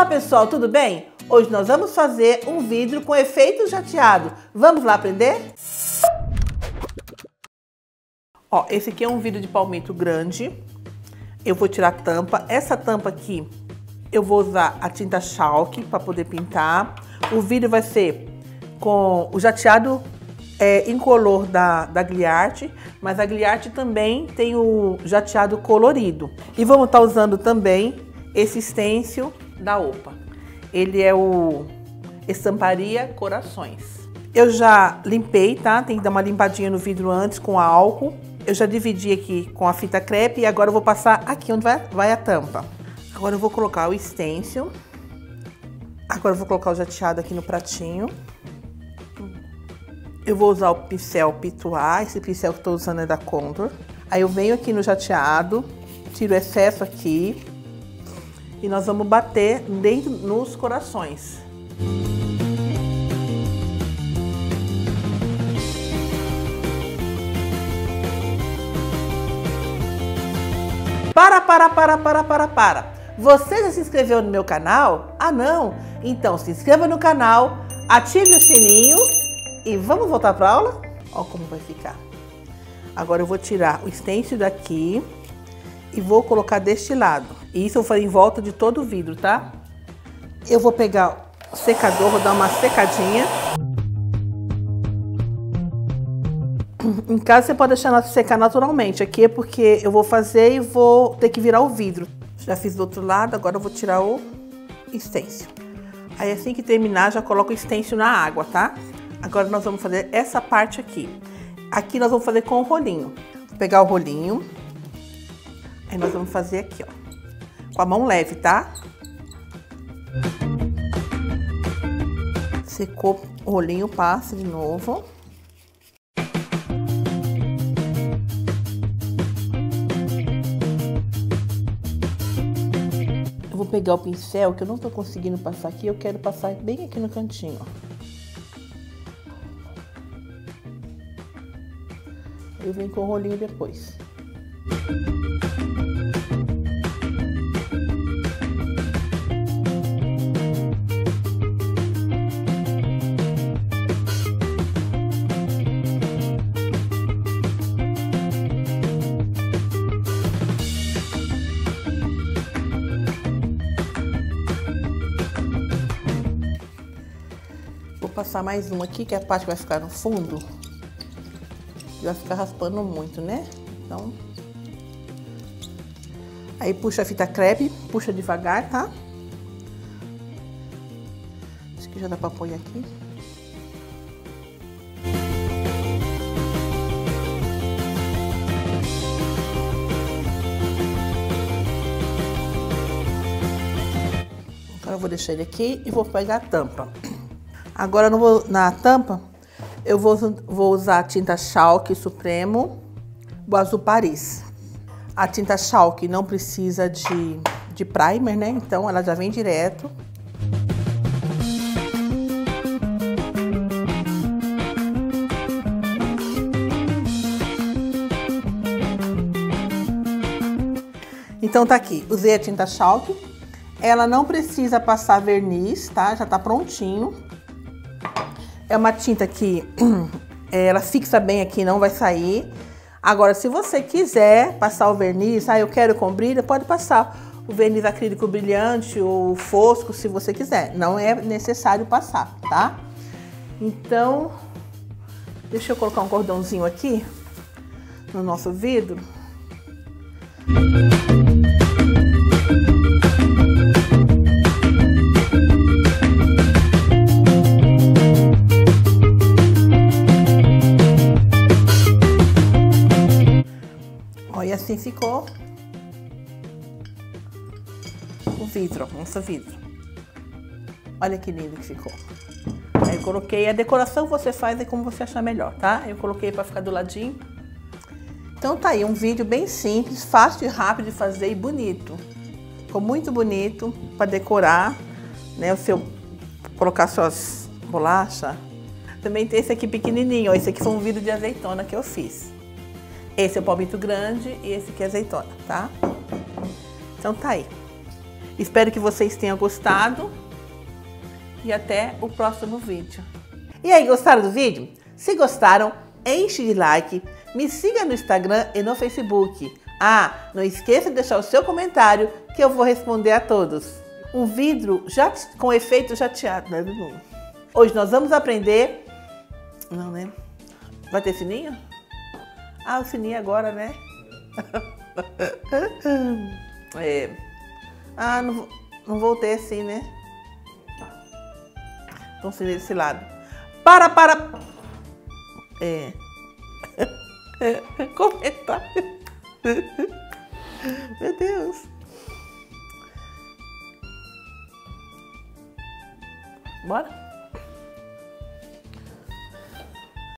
Olá pessoal, tudo bem? Hoje nós vamos fazer um vidro com efeito jateado. Vamos lá aprender? Ó, esse aqui é um vidro de palmito grande. Eu vou tirar a tampa. Essa tampa aqui eu vou usar a tinta chalk para poder pintar. O vidro vai ser com o jateado incolor da Gliarte, mas a Gliarte também tem o jateado colorido. E vamos estar usando também esse stencil da Opa. Ele é o Estamparia Corações. Eu já limpei, tá? Tem que dar uma limpadinha no vidro antes com álcool. Eu já dividi aqui com a fita crepe e agora eu vou passar aqui onde vai a tampa. Agora eu vou colocar o stencil. Agora eu vou colocar o jateado aqui no pratinho. Eu vou usar o pincel Pituá, esse pincel que eu tô usando é da Contour. Aí eu venho aqui no jateado, tiro o excesso aqui e nós vamos bater dentro nos corações. Para! Você já se inscreveu no meu canal? Ah, não? Então se inscreva no canal, ative o sininho e vamos voltar para a aula? Olha como vai ficar. Agora eu vou tirar o stencil daqui e vou colocar deste lado. E isso eu vou fazer em volta de todo o vidro, tá? Eu vou pegar o secador, vou dar uma secadinha. Em casa você pode deixar ela secar naturalmente. Aqui é porque eu vou fazer e vou ter que virar o vidro. Já fiz do outro lado, agora eu vou tirar o stencil. Aí assim que terminar, já coloco o stencil na água, tá? Agora nós vamos fazer essa parte aqui. Aqui nós vamos fazer com o rolinho. Vou pegar o rolinho. Aí nós vamos fazer aqui, ó. Com a mão leve, tá? Secou o rolinho, passa de novo. Eu vou pegar o pincel, que eu não tô conseguindo passar aqui, eu quero passar bem aqui no cantinho, ó. Eu venho com o rolinho depois. Vou passar mais um aqui, que é a parte que vai ficar no fundo. Vai ficar raspando muito, né? Então, aí puxa a fita crepe, puxa devagar, tá? Acho que já dá pra pôr aqui. Agora eu vou deixar ele aqui e vou pegar a tampa. Agora na tampa eu vou usar a tinta Chalk Supremo do Azul Paris. A tinta Chalk não precisa de primer, né? Então ela já vem direto. Então tá aqui, usei a tinta Chalk. Ela não precisa passar verniz, tá? Já tá prontinho. É uma tinta que ela fixa bem aqui, não vai sair. Agora, se você quiser passar o verniz, eu quero com brilho, pode passar o verniz acrílico brilhante ou fosco, se você quiser. Não é necessário passar, tá? Então, deixa eu colocar um cordãozinho aqui no nosso vidro. E assim ficou o vidro, nosso vidro. Olha que lindo que ficou. Aí eu coloquei, a decoração você faz como você achar melhor, tá? Eu coloquei para ficar do ladinho. Então tá aí, um vídeo bem simples, fácil e rápido de fazer e bonito. Ficou muito bonito para decorar, né? O seu colocar suas bolachas. Também tem esse aqui pequenininho, ó. Esse aqui foi um vidro de azeitona que eu fiz. Esse é o palmito grande e esse aqui é azeitona, tá? Então tá aí. Espero que vocês tenham gostado e até o próximo vídeo. E aí, gostaram do vídeo? Se gostaram, enche de like, me siga no Instagram e no Facebook. Ah, não esqueça de deixar o seu comentário que eu vou responder a todos. Um vidro com efeito jateado, né? Hoje nós vamos aprender... Não, né? Vai ter sininho? Ah, o sininho agora, né? Ah, não vou ter assim, né? Então, sininho desse lado. Para! Comentário. Meu Deus. Bora?